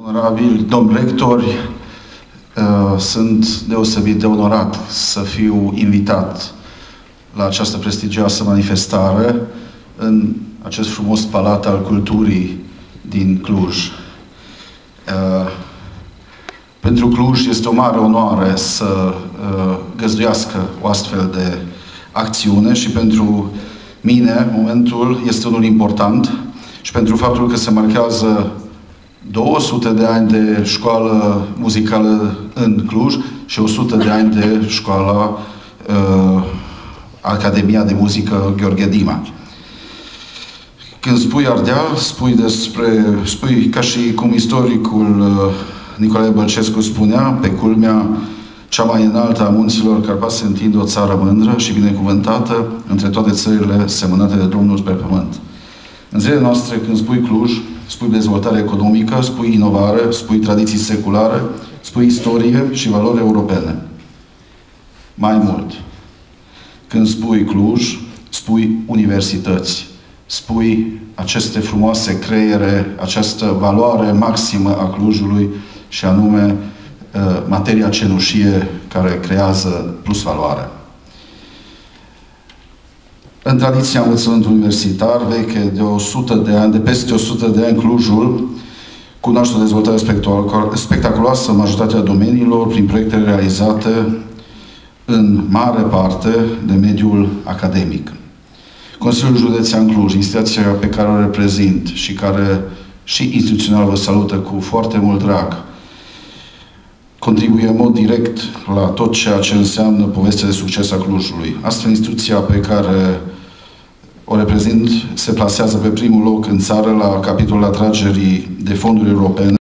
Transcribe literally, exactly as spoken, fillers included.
Onorabil domn rectori, sunt deosebit de onorat să fiu invitat la această prestigioasă manifestare în acest frumos palat al culturii din Cluj. Pentru Cluj este o mare onoare să găzduiască o astfel de acțiune și pentru mine momentul este unul important și pentru faptul că se marchează două sute de ani de școală muzicală în Cluj și o sută de ani de școala uh, Academia de Muzică Gheorghe Dima. Când spui Ardeal, spui despre, spui ca și cum istoricul uh, Nicolae Bălcescu spunea, pe culmea cea mai înaltă a munților Carpați se întinde o țară mândră și binecuvântată între toate țările semănate de Domnul pe pământ. În zilele noastre, când spui Cluj, spui dezvoltare economică, spui inovare, spui tradiții seculare, spui istorie și valori europene. Mai mult, când spui Cluj, spui universități, spui aceste frumoase creiere, această valoare maximă a Clujului și anume materia cenușie care creează plus valoare. În tradiția învățământului universitar veche de o sută de ani, de peste o sută de ani, Clujul cunoaște o dezvoltare spectaculoasă în majoritatea domeniilor, prin proiecte realizate în mare parte de mediul academic. Consiliul Județean Cluj, instituția pe care o reprezint și care și instituțional vă salută cu foarte mult drag, contribuie în mod direct la tot ceea ce înseamnă povestea de succes a Clujului. Astfel, instituția pe care o reprezint se plasează pe primul loc în țară la capitolul atragerii de fonduri europene.